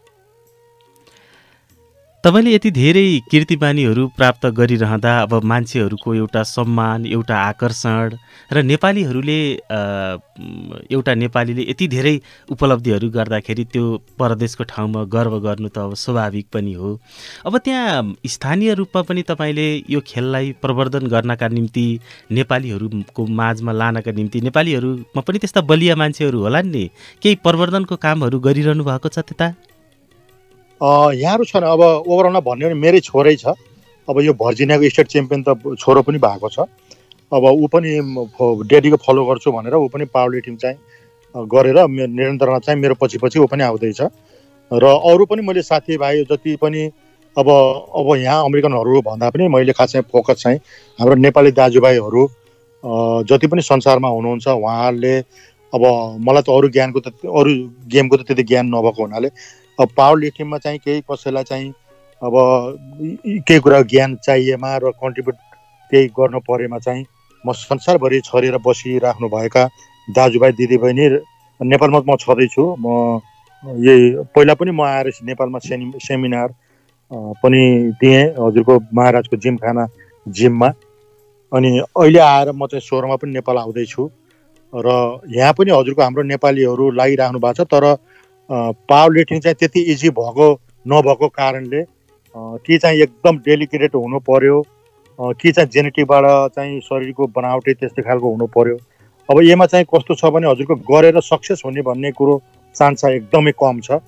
तपाईँले यति धेरै कीर्तिमानीहरू प्राप्त गरिरहँदा अब मान्छेहरूको एउटा सम्मान, एउटा आकर्षण र नेपालीहरूले एउटा नेपालीले यति धेरै उपलब्धिहरू गर्दाखेरि त्यो परदेशको ठाउँमा गर्व गर्नु त अब स्वाभाविक पनि हो। अब त्यहाँ स्थानीय रूपमा पनि तपाईँले यो खेललाई प्रवर्धन गर्नका निम्ति, नेपालीहरूको माझमा लानका निम्ति, नेपालीहरूमा पनि त्यस्ता बलिया मान्छेहरू होला नि, केही प्रवर्धनको कामहरू गरिरहनु भएको छ त्यता? यहाँहरू छन्। अब ओभरअलमा भन्यो भने मेरै छोरै छ। अब यो भर्जिनियाको स्टेट च्याम्पियन त छोरो पनि भएको छ। अब ऊ पनि डेडीको फलो गर्छु भनेर ऊ पनि पावर लिफ्टिङ चाहिँ गरेर निरन्तरमा चाहिँ मेरो पछि पछि ऊ पनि आउँदैछ। र अरू पनि मैले साथीभाइ जति पनि अब यहाँ अमेरिकनहरू भन्दा पनि मैले खासै फोकस चाहिँ हाम्रो नेपाली दाजुभाइहरू जति पनि संसारमा हुनुहुन्छ उहाँहरूले अब मलाई त अरू गेमको त त्यति ज्ञान नभएको हुनाले अब पावर लिफ्टिङमा चाहिँ केही कसैलाई चाहिँ अब केही कुरा ज्ञान चाहिएमा र कन्ट्रिब्युट केही गर्नु परेमा चाहिँ म संसारभरि छरेर बसिराख्नु भएका दाजुभाइ दिदीबहिनी नेपालमा म छँदैछु। म यही पहिला पनि म आएर नेपालमा सेमिनार पनि दिएँ हजुरको महाराजको जिमखाना जिममा। अनि अहिले आएर म चाहिँ 16मा पनि नेपाल आउँदैछु र यहाँ पनि हजुरको हाम्रो नेपालीहरू लागिराख्नु भएको छ। तर पावर लिफ्टिङ चाहिँ त्यति इजी नभएको कारणले कि चाहिँ एकदम डेलिकेटेड हुनु पर्यो, कि चाहिँ जेनेटिकबाट चाहिँ शरीरको बनावटै त्यस्तै खालको हुनु पर्यो। अब यसमा चाहिँ कस्तो छ भने हजुरको गरेर सक्सेस हुने भन्ने कुरो चान्स एकदमै कम छ।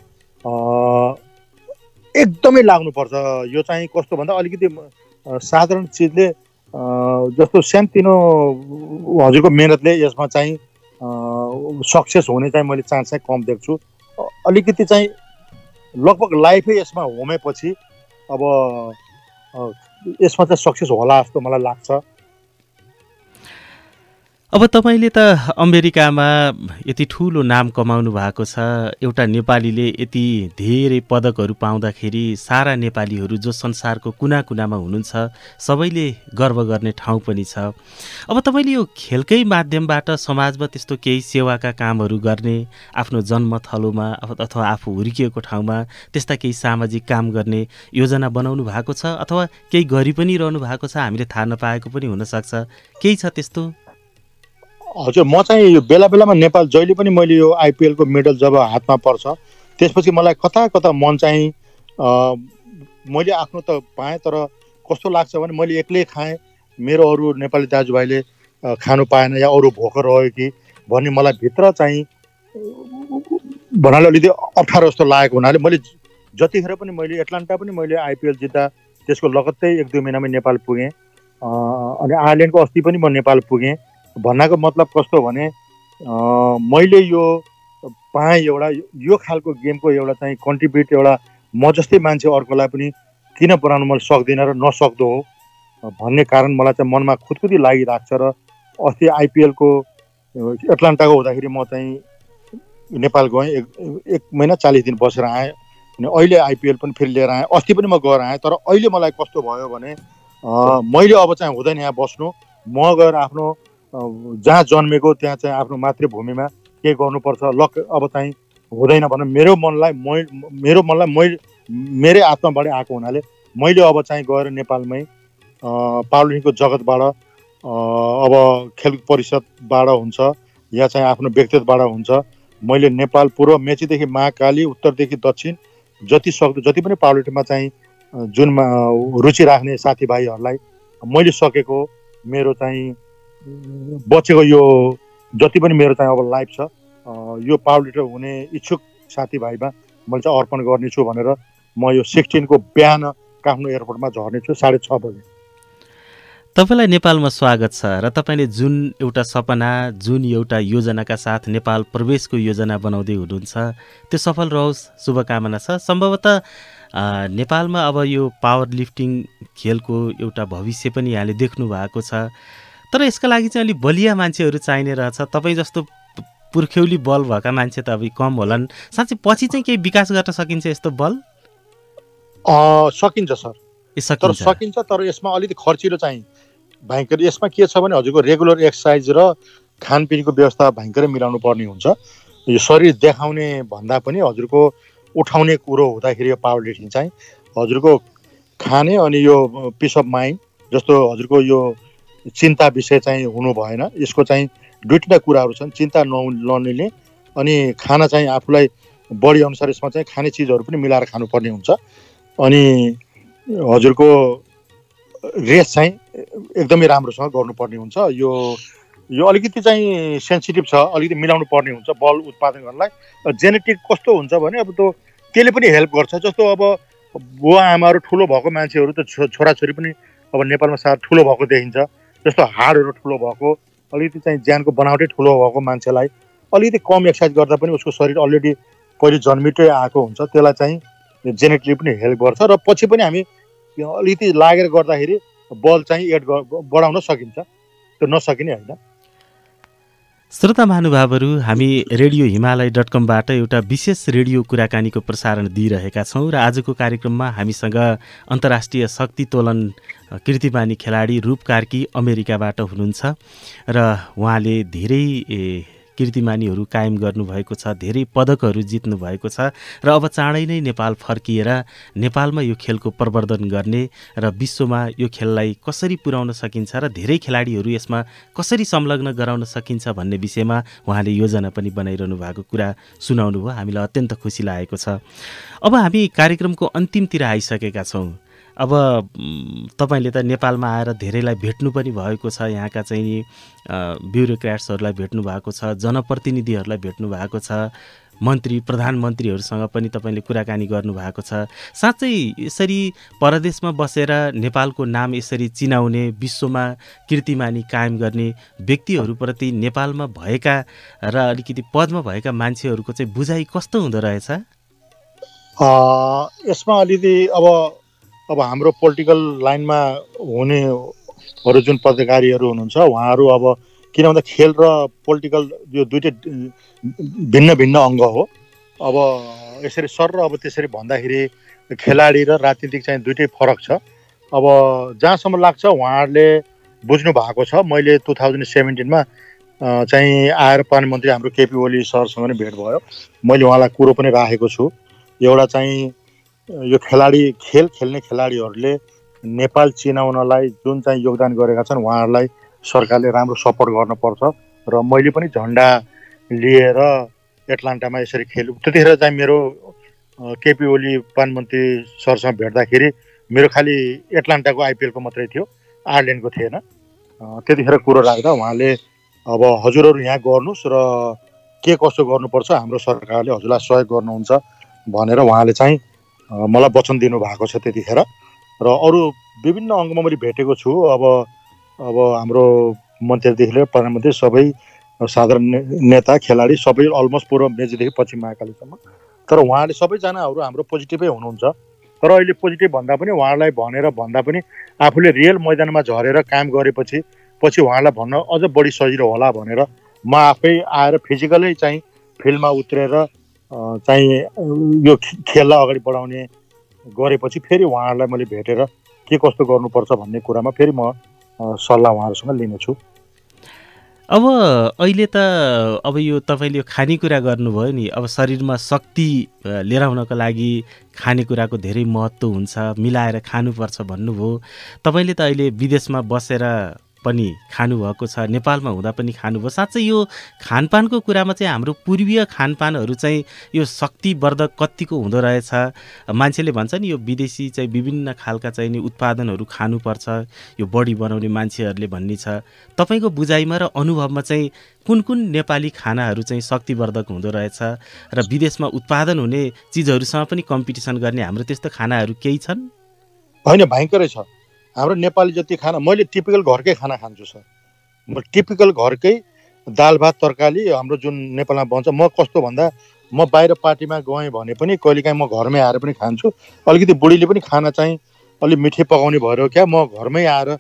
एकदमै लाग्नुपर्छ। यो चाहिँ कस्तो भन्दा अलिकति साधारण चिजले जस्तो सानोतिनो हजुरको मेहनतले यसमा चाहिँ सक्सेस हुने चाहिँ मैले चान्स चाहिँ कम देख्छु। अलिकति चाहिँ लगभग लाइफै यसमा होमेपछि अब यसमा चाहिँ सक्सेस होला जस्तो मलाई लाग्छ। अब तपाईँले त अमेरिकामा यति ठुलो नाम कमाउनु भएको छ, एउटा नेपालीले यति धेरै पदकहरू पाउँदाखेरि सारा नेपालीहरू जो संसारको कुना कुनामा हुनुहुन्छ सबैले गर्व गर्ने ठाउँ पनि छ। अब तपाईँले यो खेलकै माध्यमबाट समाजमा त्यस्तो केही सेवाका कामहरू गर्ने, आफ्नो जन्मथलोमा अथवा आफू हुर्किएको ठाउँमा त्यस्ता केही सामाजिक काम गर्ने योजना बनाउनु भएको छ अथवा केही गरि पनि रहनु भएको छ, हामीले थाहा नपाएको पनि हुनसक्छ, केही छ त्यस्तो? हजुर, म चाहिँ यो बेला बेलामा नेपाल जहिले पनि मैले यो आइपिएलको मेडल जब हातमा पर्छ त्यसपछि मलाई कता कता मन चाहिँ मैले आफ्नो त पाएँ, तर कस्तो लाग्छ भने मैले एक्लै खाएँ, मेरो अरू नेपाली दाजुभाइले खानु पाएन या अरू भोको रह्यो कि भन्ने मलाई भित्र चाहिँ भन्नाले अलिकति अप्ठ्यारो जस्तो लागेको हुनाले मैले जतिखेर पनि मैले एटलान्टा पनि मैले आइपिएल जित्दा त्यसको लगत्तै 1-2 महिनामै नेपाल पुगेँ, अनि आयरल्यान्डको अस्ति पनि म नेपाल पुगेँ। भन्नाको मतलब कस्तो भने मैले यो पाएँ एउटा यो खालको गेमको एउटा चाहिँ कन्ट्रिब्युट एउटा म जस्तै मान्छे अर्कोलाई पनि किन बनाउनु मैले सक्दिनँ र नसक्दो हो भन्ने कारण मलाई चाहिँ मनमा खुदखुदी लागिरहेको छ। र अस्ति आइपिएलको एटलान्टाको हुँदाखेरि म चाहिँ नेपाल गएँ, 1 महिना 40 दिन बसेर आएँ, अनि अहिले आइपिएल पनि फेरि लिएर आएँ, अस्ति पनि म गएर आएँ। तर अहिले मलाई कस्तो भयो भने मैले अब चाहिँ हुँदैन यहाँ बस्नु, म गएर आफ्नो जहाँ जन्मेको त्यहाँ चाहिँ आफ्नो मातृभूमिमा के गर्नुपर्छ, अब चाहिँ हुँदैन भने मेरो मनलाई मेरै आत्माबाटै आएको हुनाले मैले अब चाहिँ गएर नेपालमै पावरलिफ्टिङको जगतबाट अब खेल परिषदबाट हुन्छ या चाहिँ आफ्नो व्यक्तिगतबाट हुन्छ, मैले नेपाल पूर्व मेचीदेखि महाकाली उत्तरदेखि दक्षिण जति सक्दो जति पनि पावरलिफ्टिङमा चाहिँ जुनमा रुचि राख्ने साथीभाइहरूलाई मैले सकेको मेरो चाहिँ बचेको यो जति पनि मेरो चाहिँ अब लाइफ छ यो पावरलिफ्टर हुने इच्छुक साथीभाइमा मैले चाहिँ अर्पण गर्नेछु भनेर म यो 16 को बिहान काठमाडौँ एयरपोर्टमा झर्नेछु 6:30 बजे। तपाईँलाई नेपालमा स्वागत छ र तपाईँले जुन एउटा सपना, जुन एउटा योजनाका साथ नेपाल प्रवेशको योजना बनाउँदै हुनुहुन्छ त्यो सफल रहोस्, शुभकामना छ। सम्भवतः नेपालमा अब यो पावर लिफ्टिङ खेलको एउटा भविष्य पनि यहाँले देख्नु भएको छ, तर यसका लागि चाहिँ अलिक बलिया मान्छेहरू चाहिने रहेछ। तपाईँ जस्तो पुर्ख्यौली बल भएका मान्छे त अब कम होलान्, साँच्चै पछि चाहिँ केही विकास गर्न सकिन्छ यस्तो बल? सकिन्छ सर, तर सकिन्छ, तर यसमा अलिकति खर्चिलो चाहिँ भयङ्कर। यसमा के छ भने हजुरको रेगुलर एक्सर्साइज र खानपिनको व्यवस्था भयङ्करै मिलाउनु पर्ने हुन्छ। यो शरीर देखाउने भन्दा पनि हजुरको उठाउने कुरो हुँदाखेरि यो पावर लिफ्टिङ चाहिँ हजुरको खाने अनि यो पिस अफ माइन्ड जस्तो हजुरको यो चिन्ता विषय चाहिँ हुनु भएन। यसको चाहिँ दुईवटा कुराहरू छन्, चिन्ता नलिने अनि खाना चाहिँ आफूलाई बढी अनुसार यसमा चाहिँ खाने चिजहरू पनि मिलाएर खानुपर्ने हुन्छ। अनि हजुरको रेस्ट चाहिँ एकदमै राम्रोसँग गर्नुपर्ने हुन्छ। यो अलिकति चाहिँ सेन्सिटिभ छ, अलिकति मिलाउनु पर्ने हुन्छ बल उत्पादन गर्नलाई। जेनेटिक कस्तो हुन्छ भने अब त्यसले पनि हेल्प गर्छ। जस्तो अब बुवा आमाहरू ठुलो भएको मान्छेहरू त छोराछोरी पनि अब नेपालमा सायद ठुलो भएको देखिन्छ। जस्तो हाडहरू ठुलो भएको, अलिकति चाहिँ ज्यानको बनावटै ठुलो भएको मान्छेलाई अलिकति कम एक्सर्साइज गर्दा पनि उसको शरीर अलरेडी पहिले जन्मिटै आएको हुन्छ, त्यसलाई चाहिँ जेनेटिकली पनि हेल्प गर्छ। र पछि पनि हामी अलिकति लागेर गर्दाखेरि बल चाहिँ बढाउन सकिन्छ, त्यो नसकिने होइन। श्रोता महानुभावहरू, हामी रेडियो हिमालय.com-बाट एउटा विशेष रेडियो कुराकानीको प्रसारण दिइरहेका छौँ र आजको कार्यक्रममा हामीसँग अन्तर्राष्ट्रिय शक्ति तोलन कीर्तिमानी खेलाडी रूप कार्की अमेरिकाबाट हुनुहुन्छ र उहाँले धेरै कीर्तिमानीहरू कायम गर्नुभएको छ, धेरै पदकहरू जित्नु भएको छ र अब चाँडै नै नेपाल फर्किएर नेपालमा यो खेलको प्रवर्धन गर्ने र विश्वमा यो खेललाई कसरी पुर्याउन सकिन्छ र धेरै खेलाडीहरू यसमा कसरी संलग्न गराउन सकिन्छ भन्ने विषयमा उहाँले योजना पनि बनाइरहनु भएको कुरा सुनाउनु भयो। हामीलाई अत्यन्त खुसी लागेको छ। अब हामी कार्यक्रमको अन्तिमतिर आइसकेका छौँ। अब तपाईँले त नेपालमा आएर धेरैलाई भेट्नु पनि भएको छ, यहाँका चाहिँ ब्युरोक्राट्सहरूलाई भेट्नु भएको छ, जनप्रतिनिधिहरूलाई भेट्नु भएको छ, मन्त्री प्रधानमन्त्रीहरूसँग पनि तपाईँले कुराकानी गर्नुभएको छ। साँच्चै यसरी परदेशमा बसेर नेपालको नाम यसरी चिनाउने, विश्वमा कीर्तिमानी कायम गर्ने व्यक्तिहरूप्रति नेपालमा भएका र अलिकति पदमा भएका मान्छेहरूको चाहिँ बुझाइ कस्तो हुँदो रहेछ? यसमा अलिकति अब हाम्रो पोलिटिकल लाइनमा हुनेहरू जुन पदाधिकारीहरू हुनुहुन्छ उहाँहरू अब किन भन्दा खेल र पोलिटिकल यो दुइटै भिन्न भिन्न अङ्ग हो। अब यसरी सर र अब त्यसरी भन्दाखेरि खेलाडी र राजनीतिक चाहिँ दुइटै फरक छ। अब जहाँसम्म लाग्छ उहाँहरूले बुझ्नु भएको छ। मैले 2017मा चाहिँ आएर प्रधानमन्त्री हाम्रो केपी ओली सरसँग नै भेट भयो। मैले उहाँलाई कुरो पनि राखेको छु, एउटा चाहिँ यो खेल खेल्ने खेलाडीहरूले नेपाल चिनाउनलाई जुन चाहिँ योगदान गरेका छन् उहाँहरूलाई सरकारले राम्रो सपोर्ट गर्नुपर्छ। र मैले पनि झन्डा लिएर एटलान्टामा यसरी खेल्यो। त्यतिखेर चाहिँ मेरो केपी ओली प्रधानमन्त्री सरसँग भेट्दाखेरि मेरो खालि एटलान्टाको आइपिएलको मात्रै थियो, आयरल्यान्डको थिएन। त्यतिखेर कुरो राख्दा उहाँले अब हजुरहरू यहाँ गर्नुहोस् र के कसो गर्नुपर्छ हाम्रो सरकारले हजुरलाई सहयोग गर्नुहुन्छ भनेर उहाँले चाहिँ मलाई वचन दिनुभएको छ त्यतिखेर। र अरू विभिन्न अङ्गमा मैले भेटेको छु। अब हाम्रो मन्त्रीदेखि लिएर प्रधानमन्त्री सबै साधारण नेता खेलाडी सबै अलमोस्ट पूर्व मेचीदेखि पश्चिम महाकालीसम्म। तर उहाँले सबैजनाहरू हाम्रो पोजिटिभै हुनुहुन्छ। तर अहिले पोजिटिभ भन्दा पनि उहाँलाई भनेर भन्दा पनि आफूले रियल मैदानमा झरेर काम गरेपछि उहाँलाई भन्न अझ बढी सजिलो होला भनेर म आफै आएर फिजिकलै चाहिँ फिल्डमा उत्रेर चाहिँ यो खेललाई अगाडि बढाउने गरेपछि फेरि उहाँहरूलाई मैले भेटेर के कस्तो गर्नुपर्छ भन्ने कुरामा फेरि म सल्लाह उहाँहरूसँग लिनेछु। अब अहिले त अब यो तपाईँले यो खानेकुरा गर्नुभयो नि, अब शरीरमा शक्ति लिएर आउनको लागि खानेकुराको धेरै महत्त्व हुन्छ, मिलाएर खानुपर्छ भन्नुभयो। तपाईँले त अहिले विदेशमा बसेर पनि खानुभएको छ, नेपालमा हुँदा पनि खानुभयो। साँच्चै यो खानपानको कुरामा चाहिँ हाम्रो पूर्वीय खानपानहरू चाहिँ यो शक्तिवर्धक कतिको हुँदो रहेछ। मान्छेले भन्छ नि यो विदेशी चाहिँ विभिन्न खालका चाहिँ नि उत्पादनहरू खानुपर्छ यो बडी बनाउने मान्छेहरूले भन्ने छ। तपाईँको बुझाइमा र अनुभवमा चाहिँ कुन कुन नेपाली खानाहरू चाहिँ शक्तिवर्धक हुँदो रहेछ र विदेशमा उत्पादन हुने चिजहरूसँग पनि कम्पिटिसन गर्ने हाम्रो त्यस्तो खानाहरू केही छन्? होइन, भयङ्करै छ। हाम्रो नेपाली जति खाना मैले टिपिकल घरकै खाना खान्छु सर। म टिपिकल घरकै दाल भात तरकारी हाम्रो जुन नेपालमा बन्छ। म कस्तो भन्दा म बाहिर पार्टीमा गएँ भने पनि कहिलेकाहीँ म घरमै आएर पनि खान्छु। अलिकति बुढीले पनि खाना चाहिँ अलिक मिठै पकाउने भएर क्या म घरमै आएर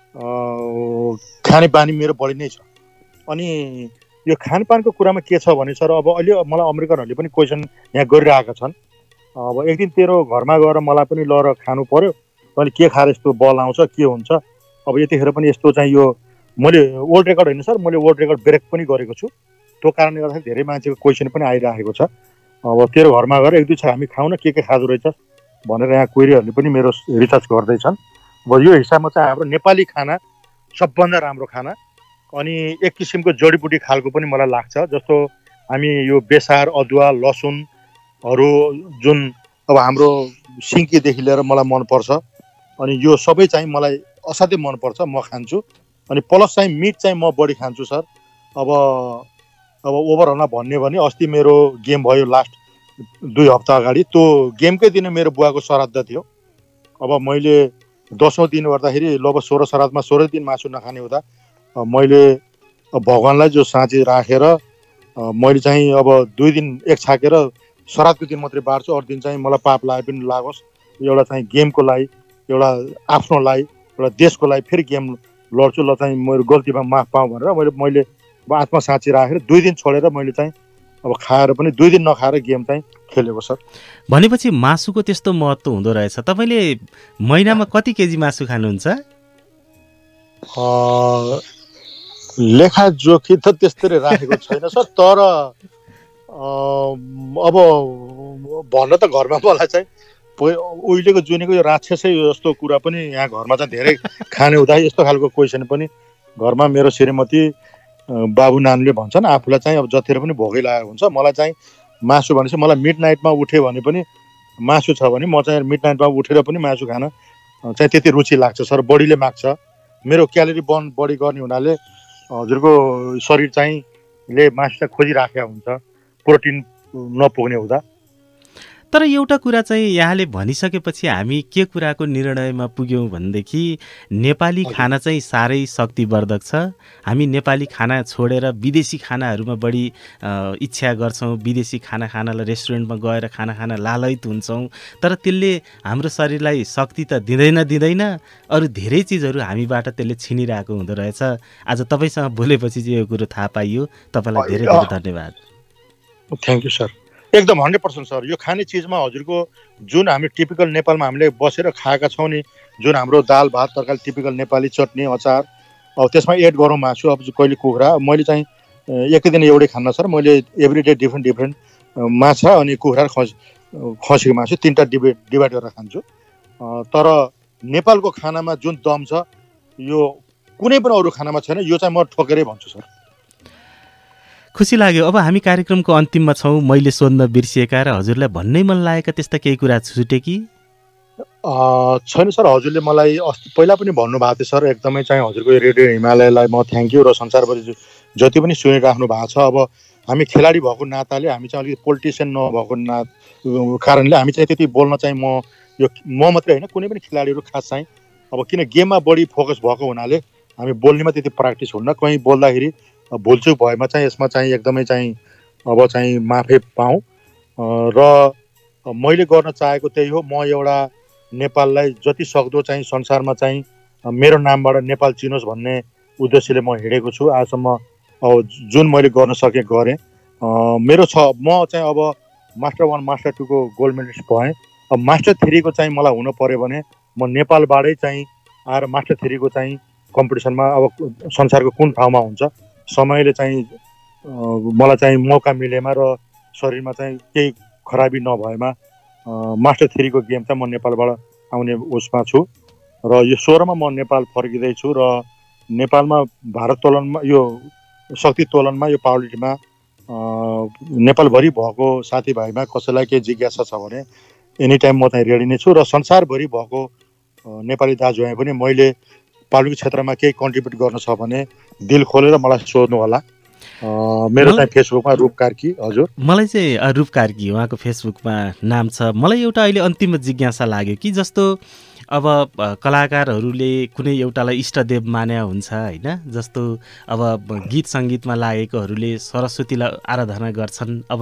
खाने बानी मेरो बढी नै छ। अनि यो खानपानको कुरामा के छ भने सर, अब अहिले मलाई अमेरिकनहरूले पनि क्वेसन यहाँ गरिरहेका छन्। अब एक दिन तेरो घरमा गएर मलाई पनि लएर खानु पर्यो, तैँले के खाएर यस्तो बल आउँछ के हुन्छ। अब यतिखेर पनि यस्तो चाहिँ यो मैले वर्ल्ड रेकर्ड होइन सर, मैले वर्ल्ड रेकर्ड ब्रेक पनि गरेको छु। त्यो कारणले गर्दाखेरि धेरै मान्छेको क्वेसन पनि आइरहेको छ। अब तेरो घरमा गएर एक दुई छ हामी खाउँ न के खाँदो रहेछ भनेर यहाँ कोइरीहरूले पनि मेरो रिसर्च गर्दैछन्। अब यो हिसाबमा चाहिँ हाम्रो नेपाली खाना सबभन्दा राम्रो खाना। अनि एक किसिमको जडीबुटी खालको पनि मलाई लाग्छ, जस्तो हामी यो बेसार अदुवा लसुनहरू जुन अब हाम्रो सिन्कीदेखि लिएर मलाई मनपर्छ। अनि यो सबै चाहिँ मलाई असाध्यै मनपर्छ, म खान्छु। अनि प्लस चाहिँ मिट चाहिँ म बढी खान्छु सर। अब ओभरअलमा भन्ने भने अस्ति मेरो गेम भयो लास्ट 2 हप्ता अगाडि। त्यो गेमकै दिन मेरो बुवाको श्राद्ध थियो। अब मैले 10औँ दिन गर्दाखेरि लगभग 16 श्राद्धमा 16 दिन मासु नखाने हुँदा मैले भगवान्लाई जो साँची राखेर मैले चाहिँ अब 2 दिन एक छाकेर श्राद्धको दिन मात्रै बार्छु। अरू दिन चाहिँ मलाई पाप लागे पनि लागोस्, एउटा चाहिँ गेमको लागि, एउटा आफ्नो लागि, एउटा देशको लागि फेरि गेम लड्छु, ल चाहिँ मेरो गल्तीमा माफ पाऊँ भनेर मैले आत्मा साँची राखेर 2 दिन छोडेर मैले चाहिँ अब खाएर पनि 2 दिन नखाएर गेम चाहिँ खेलेको सर। भनेपछि मासुको त्यस्तो महत्त्व हुँदो रहेछ। तपाईँले महिनामा कति केजी मासु खानुहुन्छ? लेखाजोखी त त्यस्तै राखेको छैन सर। तर अब भन्न त घरमा मलाई चाहिँ उहिलेको जुनेको यो राक्षसै जस्तो कुरा पनि यहाँ घरमा चाहिँ धेरै खाने हुँदा यस्तो खालको क्वेसन पनि घरमा मेरो श्रीमती बाबु नानीले भन्छन्। आफूलाई चाहिँ अब जतिखेर पनि भोकै लागेको हुन्छ। मलाई चाहिँ मासु भनेपछि मलाई मिड नाइटमा उठ्यो भने पनि मासु छ भने म चाहिँ मिड नाइटमा उठेर पनि मासु खान चाहिँ त्यति रुचि लाग्छ सर। बडीले माग्छ, मेरो क्यालोरी बर्न बढी गर्ने हुनाले हजुरको शरीर चाहिँ ले मासु चाहिँ खोजिराखेको हुन्छ प्रोटिन नपुग्ने हुँदा। तर एउटा कुरा चाहिँ यहाँले भनिसकेपछि हामी के कुराको निर्णयमा पुग्यौँ भनेदेखि नेपाली खाना चाहिँ साह्रै शक्तिवर्धक छ। हामी नेपाली खाना छोडेर विदेशी खानाहरूमा बढी इच्छा गर्छौँ, विदेशी खाना खानलाई रेस्टुरेन्टमा गएर खाना खान लालयित हुन्छौँ, तर त्यसले हाम्रो शरीरलाई शक्ति त दिँदैन, अरू धेरै चिजहरू हामीबाट त्यसले छिनिरहेको हुँदो रहेछ। आज तपाईँसँग बोलेपछि चाहिँ यो कुरो थाहा पाइयो। तपाईँलाई धेरै धेरै धन्यवाद। Thank you sir. एकदम 100% सर। यो खाने चिजमा हजुरको जुन हामी टिपिकल नेपालमा हामीले बसेर खाएका छौँ नि, जुन हाम्रो दाल भात तरकारी टिपिकल नेपाली चटनी अचार, अब त्यसमा एड गरौँ मासु, अब कहिले कुखुरा। मैले चाहिँ एकै दिन एउटै खान्न सर, मैले एभ्री डे डिफ्रेन्ट माछा अनि कुखुरा र खसीको मासु तिनवटा डिभाइड गरेर खान्छु। तर नेपालको खानामा जुन दम छ यो कुनै पनि अरू खानामा छैन, यो चाहिँ म ठोकेरै भन्छु सर। खुसी लाग्यो। अब हामी कार्यक्रमको अन्तिममा छौँ। मैले सोध्न बिर्सिएका र हजुरलाई भन्नै मन लागेका त्यस्ता केही कुरा छुटे कि छैन सर? हजुरले मलाई अस्ति पहिला पनि भन्नुभएको थियो सर, एकदमै चाहिँ हजुरको रेडियो हिमालयलाई म थ्याङ्क यू, र संसारभरि जति पनि सुनिराख्नु भएको छ। अब हामी खेलाडी भएको नाताले, हामी चाहिँ अलिकति पोलिटिसियन नभएको कारणले हामी चाहिँ त्यति बोल्न चाहिँ म मात्रै होइन, कुनै पनि खेलाडीहरू खास चाहिँ अब किन गेममा बढी फोकस भएको हुनाले हामी बोल्नेमा त्यति प्र्याक्टिस हुन्न। कहीँ बोल्दाखेरि भुलचुक भएमा चाहिँ यसमा चाहिँ एकदमै चाहिँ अब चाहिँ माफी पाऊँ। र मैले गर्न चाहेको त्यही हो, म एउटा नेपाललाई जति सक्दो चाहिँ संसारमा चाहिँ मेरो नामबाट नेपाल चिनोस् भन्ने उद्देश्यले म हिँडेको छु आजसम्म। अब जुन मैले गर्न सकेँ गरेँ। मेरो छ, म चाहिँ अब मास्टर 1 मास्टर 2 को गोल्ड मेडलिस्ट भएँ। अब मास्टर 3 को चाहिँ मलाई हुन पर्यो भने म नेपालबाटै चाहिँ आएर मास्टर 3 को चाहिँ कम्पिटिसनमा अब संसारको कुन ठाउँमा हुन्छ, समयले चाहिँ मलाई चाहिँ मौका मिलेमा र शरीरमा चाहिँ केही खराबी नभएमा मास्टर 3 को गेम चाहिँ म नेपालबाट आउने उसमा छु। र यो 16 मा म नेपाल फर्किँदैछु र नेपालमा भारत तोलनमा यो शक्ति तोलनमा यो पावरलिफ्टिङमा नेपालभरि भएको साथीभाइमा कसैलाई केही जिज्ञासा छ भने एनी टाइम म चाहिँ रेडी नै छु। र संसारभरि भएको नेपाली दाजुभाइ पनि मैले पावरलिफ्टिङ क्षेत्रमा केही कन्ट्रिब्युट गर्न छ भने दिल खोलेर मलाई सोध्नु होला। मेरो चाहिँ फेसबुकमा रूप कार्की। हजुर, मलाई चाहिँ रूप कार्की उहाँको फेसबुकमा नाम छ। मलाई एउटा अहिले अन्तिम जिज्ञासा लाग्यो कि जस्तो अब कलाकारहरूले कुनै एउटालाई इष्टदेव मान्या हुन्छ होइन, जस्तो अब गीत सङ्गीतमा लागेकोहरूले सरस्वतीलाई आराधना गर्छन्, अब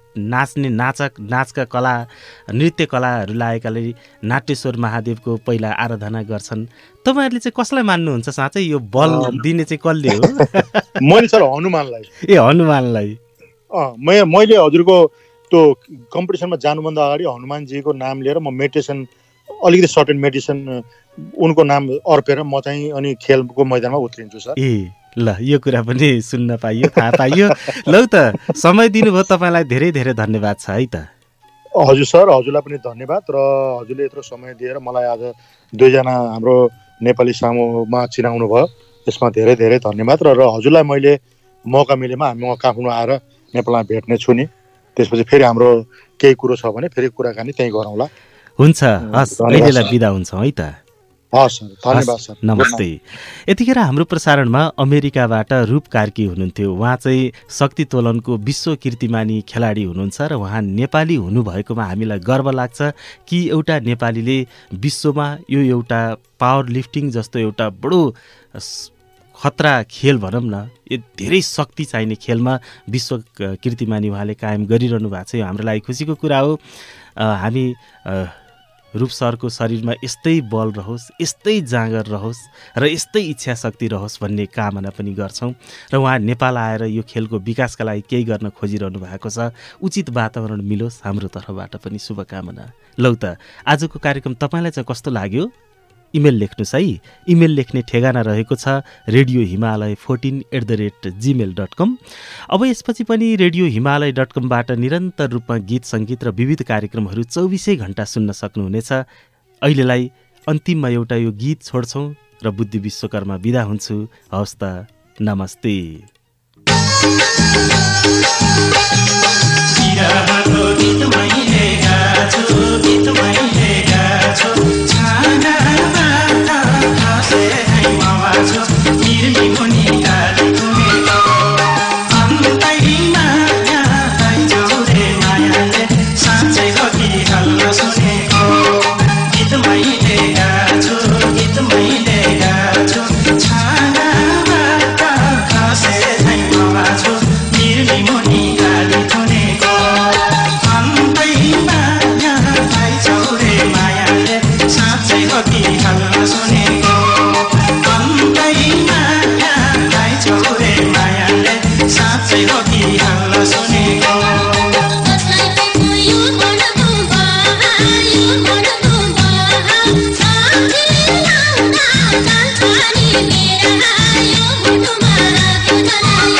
नाचका कला नृत्य कलाहरू लागेकाले नाट्यश्वर महादेवको पहिला आराधना गर्छन्। तपाईँहरूले चाहिँ कसलाई मान्नुहुन्छ साँच्चै? यो बल दिने चाहिँ कसले हो? मैले सर हनुमानलाई। ए हनुमानलाई? मैले हजुरको त्यो कम्पिटिसनमा जानुभन्दा अगाडि हनुमानजीको नाम लिएर म मेडिटेसन अलिकति सर्ट एन्ड मेडिटेसन उनको नाम अर्पेर म चाहिँ अनि खेलको मैदानमा उत्रिन्छु सर। ए ल, यो कुरा पनि सुन्न पाइयो, थाहा पाइयो। लौ त, समय दिनुभयो, तपाईँलाई धेरै धेरै धन्यवाद छ है त। हजुर सर, हजुरलाई पनि धन्यवाद। र हजुरले यत्रो समय दिएर मलाई आज 2 जना हाम्रो नेपाली समूहमा चिनाउनु भयो, यसमा धेरै धेरै धन्यवाद। र हजुरलाई मैले मौका मिलेमा हामी काठमाडौँ आएर नेपालमा भेट्ने छु नि, त्यसपछि फेरि हाम्रो केही कुरो छ भने फेरि कुराकानी त्यहीँ गरौँला। हुन्छ, हस्, अहिलेलाई बिदा हुन्छौँ है त। हस् सर, धन्यवाद सर, नमस्ते। यतिखेर हाम्रो प्रसारणमा अमेरिकाबाट रूप कार्की हुनुहुन्थ्यो। उहाँ चाहिँ शक्ति तोलनको विश्व कीर्तिमानी खेलाडी हुनुहुन्छ र उहाँ नेपाली हुनुभएकोमा हामीलाई गर्व लाग्छ कि एउटा नेपालीले विश्वमा यो एउटा पावर लिफ्टिङ जस्तो एउटा बडो खतरा खेल भनौँ न, यो धेरै शक्ति चाहिने खेलमा विश्व कीर्तिमानी उहाँले कायम गरिरहनु भएको छ। यो हाम्रो लागि खुसीको कुरा हो। हामी रूप सरको शरीरमा यस्तै बल रहोस्, यस्तै जाँगर रहोस् र यस्तै इच्छा शक्ति रहोस् भन्ने कामना पनि गर्छौँ। र उहाँ नेपाल आएर यो खेलको विकासका लागि केही गर्न खोजिरहनु भएको छ। उचित वातावरण मिलोस्, हाम्रो तर्फबाट पनि शुभकामना। लौ त, आजको कार्यक्रम तपाईँलाई चाहिँ कस्तो लाग्यो? इमेल लेख्नुहोस् है। इमेल लेख्ने ठेगाना रहेको छ radiohimalaya14@gmail.com। अब यसपछि पनि radiohimalaya.com-बाट निरन्तर रूपमा गीत सङ्गीत र विविध कार्यक्रमहरू 24 घण्टा सुन्न सक्नुहुनेछ। अहिलेलाई अन्तिममा एउटा यो गीत छोड्छौँ र बुद्धि विश्वकर्मा बिदा हुन्छु। हवस् त, नमस्ते। साँच्चै मेरा यो मुटुमा